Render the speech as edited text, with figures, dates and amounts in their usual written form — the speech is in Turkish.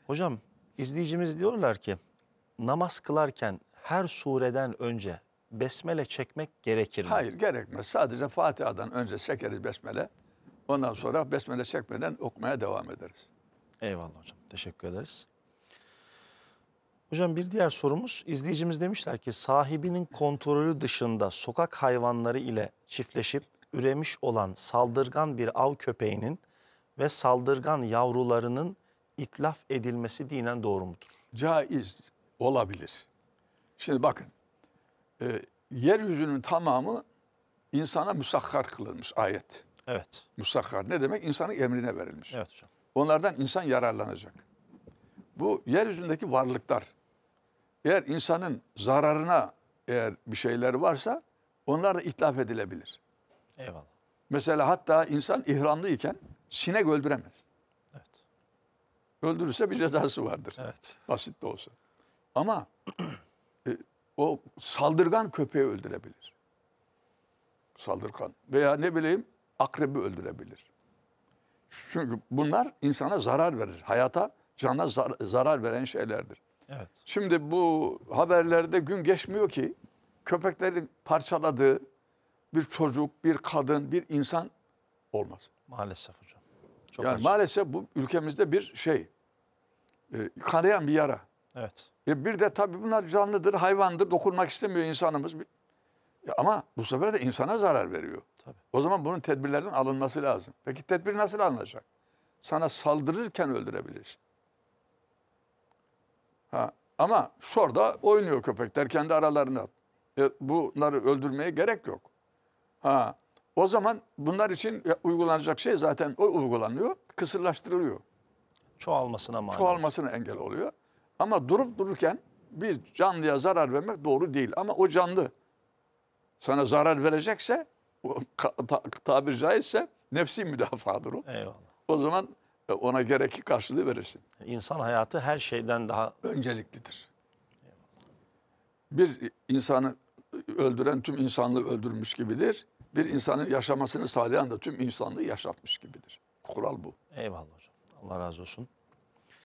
Hocam izleyicimiz diyorlar ki namaz kılarken her sureden önce besmele çekmek gerekir mi? Hayır, gerekmez. Sadece Fatiha'dan önce çekeriz besmele. Ondan sonra besmele çekmeden okumaya devam ederiz. Eyvallah hocam. Teşekkür ederiz. Hocam bir diğer sorumuz, izleyicimiz demişler ki sahibinin kontrolü dışında sokak hayvanları ile çiftleşip üremiş olan saldırgan bir av köpeğinin ve saldırgan yavrularının itlaf edilmesi dinen doğru mudur? Caiz olabilir. Şimdi bakın, yeryüzünün tamamı insana musakhar kılınmış ayet. Evet. Musakhar ne demek? İnsanın emrine verilmiş. Evet hocam. Onlardan insan yararlanacak. Bu yeryüzündeki varlıklar, eğer insanın zararına eğer bir şeyler varsa onlar da itlaf edilebilir. Eyvallah. Mesela hatta insan ihramlıyken sinek öldüremez. Evet. Öldürürse bir cezası vardır. Evet. Basit de olsa. Ama o saldırgan köpeği öldürebilir. Saldırgan. Veya ne bileyim akrebi öldürebilir. Çünkü bunlar insana zarar verir. Hayata, cana zarar veren şeylerdir. Evet. Şimdi bu haberlerde gün geçmiyor ki köpeklerin parçaladığı bir çocuk, bir kadın, bir insan olmaz. Maalesef hocam. Çok Yani acı. maalesef bu ülkemizde bir şey, kanayan bir yara. Evet. Bir de tabii bunlar canlıdır, hayvandır, dokunmak istemiyor insanımız. Ama bu sefer de insana zarar veriyor. Tabii. O zaman bunun tedbirlerinin alınması lazım. Peki tedbir nasıl alınacak? Sana saldırırken öldürebilirsin. Ama şurada oynuyor köpekler kendi aralarında. Bunları öldürmeye gerek yok. O zaman bunlar için uygulanacak şey zaten o uygulanıyor, kısırlaştırılıyor. Çoğalmasına mani. Çoğalmasına engel oluyor. Ama durup dururken bir canlıya zarar vermek doğru değil. Ama o canlı sana zarar verecekse, tabir caizse nefsi müdafadır o. Eyvallah. O zaman ona gereki karşılığı verirsin. İnsan hayatı her şeyden daha Önceliklidir. Bir insanı öldüren tüm insanlığı öldürmüş gibidir. Bir insanın yaşamasını sağlayan da tüm insanlığı yaşatmış gibidir. Kural bu. eyvallah hocam. Allah razı olsun.